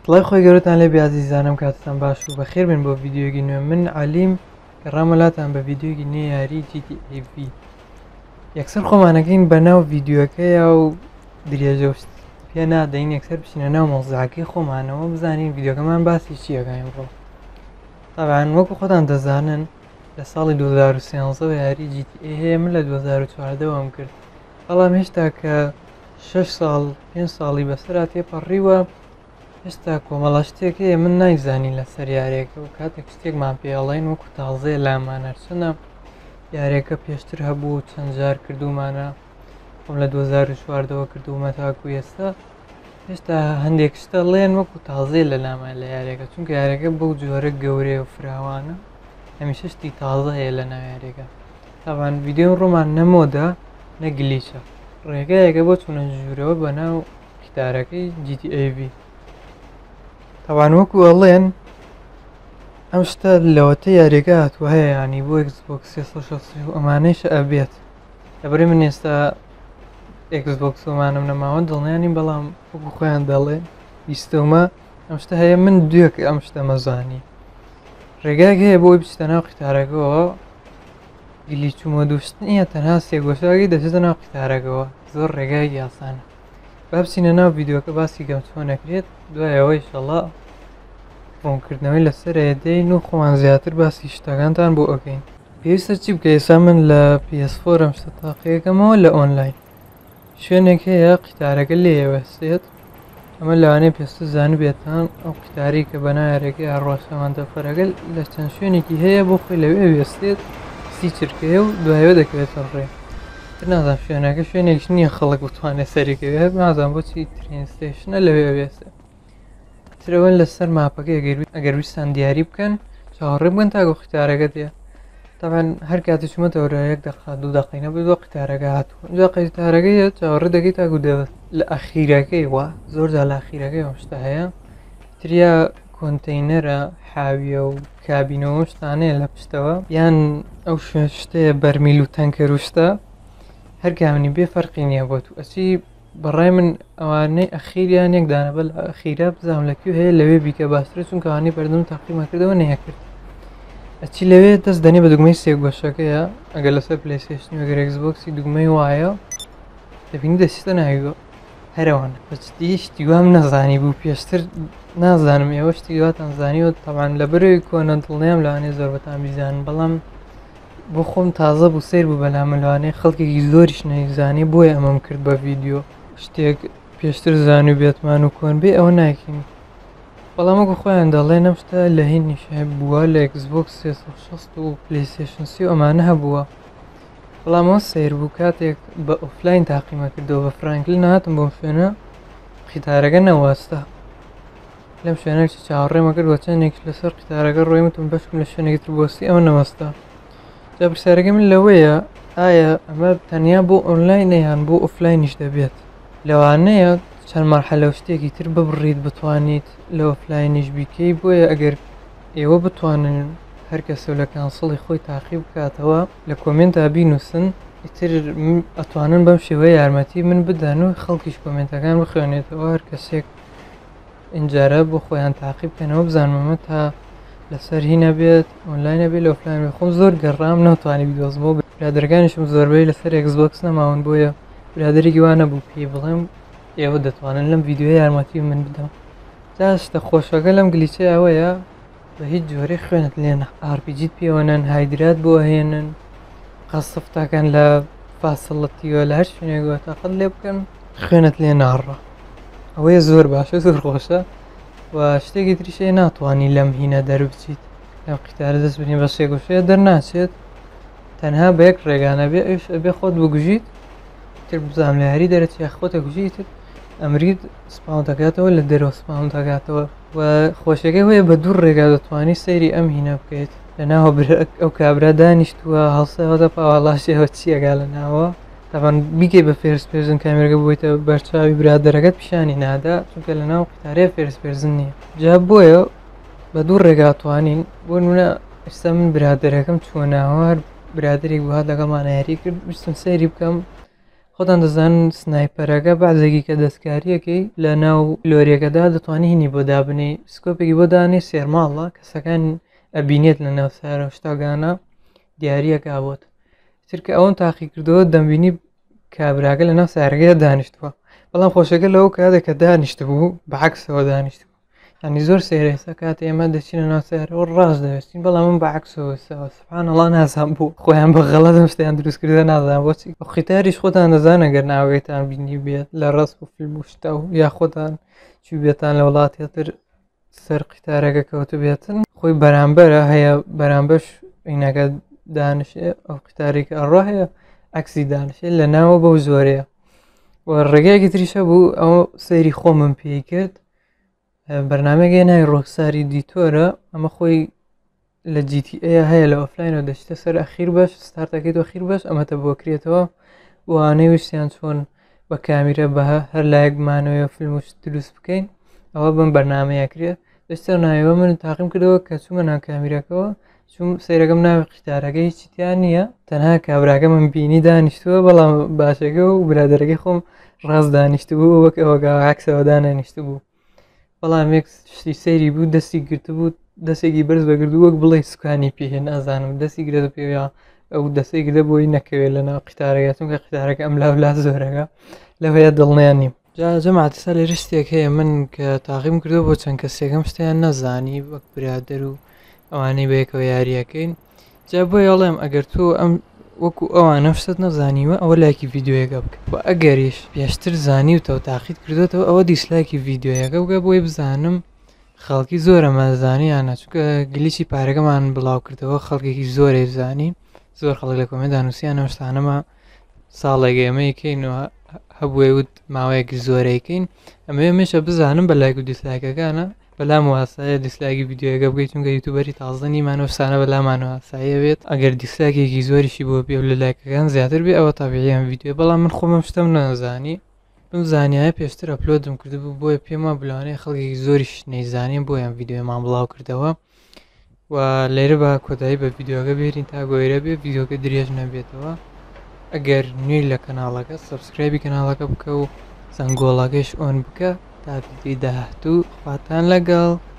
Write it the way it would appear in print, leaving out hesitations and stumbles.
سڵای خۆی گەورەتان لێ بیازیزانم کاتتان باش و بەخێر بن بۆ ڤیددیۆگی نوێ من عالیم گەڕام وڵاتان بە ڤیددیۆگی نوێ یاری GTA V یەکسەر خۆمانەکەین بە ناو ڤیددیۆکەیە و درێژەوشت پێ نادەین یەکسەر بچینە ناو مۆزاکەی خۆمانەوە بزانین ڤیددیۆکەمان باسی چیەکەین ڕۆ تاوان وەکو خۆتان دەزانن لە ساڵی 2013 یاری GTA هەیە من لە 2014 کرد بەڵام هێشتا کە 6 ساڵ 5 ساڵی بەسەرا تێپەڕیوە هێشتا کۆمەڵە شتێک هەیە من نایزانی لەسەر یارێکە و کاتێک شتێکمان پێڵین وەکو تازەیە لامانەرچنە یارێکە پێشتر هەبوو و چەند جار کردومانە خۆم لە 2014ەوە کردومە تاکو ئێستا هێشتا هەندێک شتە لێن وەکو تازەیە لە لامان لە یارێکە چونکە یارەکە بەو جۆرە گەورەیە و فراوانە هەمیشە شتی تازە هەیە لە ناو یارێکە تاوان ڤیددیۆ ڕۆمان نەمۆدا نەگلیچە ڕێگایەکە بۆ چوونە ژوورەوە بە ناو کتارەکەی GTA V تاوان وەکو ئەڵێن ئەم شتە لەوەتە یاریەکە هاتووە هەیە ینی بۆ Xbox 360 و ئەمانەیش ئەبێت لەبەرەی من ئێستا Xbox ومانم نەماوە دڵنیانی بەڵام وەکو خۆیان دەڵێ بیستەومە ئەم شتە هەیە من دوێکە ئەم شتە مەزانی ڕێگایەک هەیە بۆی بچتە ناو قیتارەکەەوە گلیچوومە دووشتن نیە تەنها سێگۆشاگی دەچێتە ناو قیتارەکەەوە زۆر ڕێگای یاسانە با بچینە ناو ڤیددیۆکە باسی گەم چۆن نەکرێت دوایەوە ئینشەڵا ڕوونکردنەوەی لەسەر هەیەدەین و خۆمان زیاتر باسی شتەکانتان بۆ ئەەکەین پێویستە چی بکە ئێستا من لە PS4 ئەم شتە تاقیەکەمەوە لە ئۆنلاین شوێنێک هەیە قیتارەکە لێوەستێت ئەمە لەوانەیە پێستە زانو بێتان ئەو قیتاری کە بەنایارێکی ئاڕۆشەوانتە فەرەگە لە چەند شوێنێکی هەیە بۆ خۆی لەوێ وێستێت سی چرکەیە و دوایەوە دەکەوێتە ڕێ نازان شوێنەکە شوێنێک نییە خەڵک بتوانێت سەریکەوێت نازان بۆچی ترین ستیشنە لەوێ وێستێت ترەوە لەسەر ماپەکە ئەگەر ویستان دیاری بکەن چاوەڕێ بگەن تاگۆ قیتارەکە دێ تاوان هەر کاتە چوومەتەوە 1 دقیقە 2 دقیقە بۆ قیتارەکە هاتووە اینجا قیتارەکەیە چاوەڕێ دەکەی تاگو دەوێت لە ئەخیرەکەی وە زۆرجا لە ئەخیرەکەی ئەم شتە هەیە تریا کۆنتەینەرە حاویە و کابینەوە شتانەیە لە پشتەوە یان ئەو شتەیە بەرمیل و تەنکەر و شتە هەر کامنی بێ فەرقی نییە بۆ تو ئەچی بەڕای من ئەوانەی ئەخیریان یەکدانە بە ئەخیرە بزانام لەکوێ هەیە لەوێ بیکە باشترە چونکە ئەوانەی بەردەم تاقیمە کردەوە نەیەکرد ئەچی لەوێ دەست دەنێ بە دوگمەی سێگۆشەکەیە ئەگەر لەسەر پلەیستێشن وەگەر Xboxی دوگمەی وایە دەبینی دەچیتە ناویگۆ هەرەوەن بەچتی شتی وام نەزانی بوو پێشتر نازانم ئێوە شتی دواتان زانیوە تەمان لە بەرەوەی کۆنە دڵنیام لەوانەیە زۆر بەتان بیزانن بەڵام بۆ خۆم تازە بوو سیر بوو بەلامە لەوانەیە خەڵکێکی زۆریش نەیزانی بۆیە ئەمەم کرد بە ڤیددیۆ شتێک پێشتر زانوی بێتمان و کۆن بێ ئەوە ناکەین بەڵام وەکو خۆیان دەڵێن ئەم شتە لە هێنیش بووە لە Xbox 360 و PlayStation 3 و ئەمانە هەبووە بەڵام ئەوە سیر بوو کاتێک بە ئۆفلاین تاقیمە کردەوە بە فرانکلین هاتم بۆم شوێنە قیتارەکە نەوەستە لەم شوێنێکی چاوەڕێمە کرد بۆ چەندێک لەسەر قیتارەکە ڕۆیمتم بەشکم لە شوێنێکی تر بۆستی ئەوە نەوەستە جا پرسیارەکە من لەوەیە ئایا ئەمە تەنیا بۆ ئۆنلاینە یان بۆ ئۆفلاینیش دەبێت لەوانەیە چەند مەرحەلە شتێکی تر ببڕیت بتوانیت لە ئۆفلاینیش بیکەی بۆیە ئەگەر ئێوە بتوانن هەر کەسە لە کانسڵی خۆی تاقیب بکاتەوە لە کۆمنتە بینووسن ئیتر ئەتوانن بەم شێوەیە یارمەتی من بدەن و خەڵکیش کۆمنتەکان بخوێنێتەوە هەر کەسێک ئینجارە بۆ خۆیان تاقیب بکەنەوە بزانمەمە تا لەسەر هی نەبێت ئۆنلاینە بێت لە ئۆفلاین بێت خۆم زۆر گەڕام نەوتوانی بیدۆزمەوە برادەرەکانیشم زۆربەی لەسەر Xbox نەماون بۆیە برادێکی وانە بوو پێی بڵێم ئێوە دەتوانن لەم ڤیددیۆ یارمەتی من بدەم جا شتە خۆشەکە لەم گلیچە ئەوەیە بە هیچ جۆرەی خوێنت لێنە RPG پێوەنەن هایدرات بۆ هێنن قەسەفتەکان لە فاسڵەتیوە لە هەر شوێنێکەوە تاقەت لێ بکەن خوێنت لێ ناڕە ئەوەیە زۆر باشە زۆر خۆشە و شتێکی تریشێ ناتوانانی لەم هینە دەربچیت لەم قیتارە دەست بنی بە سێگۆشەیە دەرناچێت تەنها بە یەک ڕێگانە بێ ئەوش ئەبێ خۆت بگوژیت تر بزانام لە یاری دەرەچی خۆتە گوژیتت ئەمریت سپاون دەکاتەوە لە دەرەوە سپاون دەکاتەوە و خۆشەکەی هەیە بە دوو ڕێگا دەتوانی سەیری ئەم هینە بکەیت لە ناوە ئەو کابرا دانیشتووە هەڵسەوەدە پاوەڵاشەوە چیەگا لە ناوە تاوان بیکەی بە فێرسپێرزن کامێرەکە بۆیتە بەرچاوی برادەرەکەت پیشانی نادا چونکە لە ناو قیتارەیە فێرسپێرزن نییە جا بۆیە بە دوو ڕێگاتوانین بۆ نمونە ئێستا من برادەرەکەم چووە ناوە برادێک بووهات لەگەڵمان یاری کرد ویستم سەیری بکەم خۆتان دەزانن سنایپەرەکە بەعزێکی کە دەستکاریەکەی لە ناو لۆریەکەدا دەتوانانی هینی بۆ دابنی سکۆپێکی بۆ دانێ سێرماڵە کەسەکان ئەبینێت لە ناو سارە شتاگانە دیارریەکە بۆت چرکە ئەوەن تاقی کردەوە دەمبینی کابراگە لە ناو سارەکەی دانیشتووە بەڵام خۆشەکە لەو کاتێککە دانیشت بوو بەعکسەوە دانیشت بوو ینی زۆر سێرێسە کات ئێمە دەچینە ناو سارەوە ڕاست دەوێستین بەڵام من بەعکسەوە سوبحانەڵڵا نازان بوو خۆیان بە غەڵەت دەم شتیان دروستکردە نازان بۆچی قیتاریش خۆتان دەزانە گەر ناوەکەیتان بینی بێت لە ڕست و فیلم و شتە و یا خۆتان چی بێتان لە وڵاتێتر سەر قیتارەکە کەوتو بێتن خۆی بەرامبەرە هەیە بەرامبەش عینەکە دانشێ ئەو قیتارێکە ئەڕۆ هەیە ئەکسی دانشێ لە ناوە بەو زۆرەیە و ڕێگایەکی تریشە بوو ئەو سەیری خۆمم پێی کرد بەرنمەگەی ناوی ڕۆکساری دیتۆرە ئەمە خۆی لە GTA هەیە لە ئۆفلاینەوە دەشتە سەر ئەخیر بەش ستارتەکەیتەوە خیر بەش ئەمەتە بۆکرێتەوە وانەی ویستیان چۆن بە کامیرە بەها هەر لایەکمانەوە فیلم و دروست بکەین ئەوە بم بەرنمەیە کرێت دەستە ناویەوە من تاقیم کردەوە کە چوومە ناو کامیرەکەەوە چوم سەیرەکەم ناوی قیتارەکە هیچیان نییە تەنها کابراگە من بینی دانیشتووە بەڵام باشەکە و برادەرەکەی خۆم ڕاست دانیشت بوو وەک ئەوەگا عکسەوە دانانیشت بوو بەڵام یەک شتی سەیری بوو دەستی گرت بوو دەستێکی بەرز بەگرد وەک بڵێ سوکانی پێهێن نازانم دەستی گرێت پێوە ئەو دەستی گرە بۆی نەکەوێت لە ناو قیتارەکە چونکە قیتارەکە ئەم لاولا زۆرەکە لەوەیە دڵنیان نیم جەماعەتە لێ شتێک هەیە من کە تاقیم کردو بۆ چەند کەسێکم شتیان نەزانی وەک برادەر و ئەوانەی بەیەکەوە یاریەکەین جا بۆ یاڵێم ئەگەر تۆ ئەم وەکو ئەوانە شتت نەزانیوە ئەوە لایکی ڤیددیۆیەکە بکە و ئەگەریش پێشتر زانیوتەوە تاقیت کردێتەوە ئەوە دیسلایکی ڤیددیۆیەکە بگە بۆی بزانم خەڵکی زۆرە مەزانیانە چونکە گلیچی پارەکەمان بڵاو کردەوە خەڵکێکی زۆرێ زانی زۆر خەڵک لە کۆمێ دانووسیان ئەمشتانەمە ساڵێک ئێمەیەکەینەوە هەبووی وت ماوەیەکی زۆرەیەکەین ئەمە مێشە بزانم بە لایک و دیسلایکەکانە بەلام واسایە دیسلایکی ڤیددیۆیەکە بگەیت چونکە یوتوبەری تازەنیمانە شتانە بەلامانەوەسایە بێت ئەگەر دیسلایکێکی زۆریشی بۆ پێ لە لایکەکان زیاتر بێ ئەوە تابیعیان ڤیددیۆ بەڵام من خۆمەم شتم نەزانی بم زانایە پێشتر ئەپلۆدم کردبوو بۆیە پێمە بلانەیە خەڵکێکی زۆریش نەیزانین بۆیان ڤیددیۆمان بڵاو کردەوە و لێرە بە کۆتایی بە ڤیددیۆکە بێرین تا گۆیرە بێ ڤیددیۆکە درێژ نەبێتەوە ئەگەر نوێی لە کەناڵەکە سبسکرایبی کەناڵەکە بکە و زەنگۆڵەکەش ئۆن بکە تا ڤیدیۆی داهاتوو خواتان لەگەڵ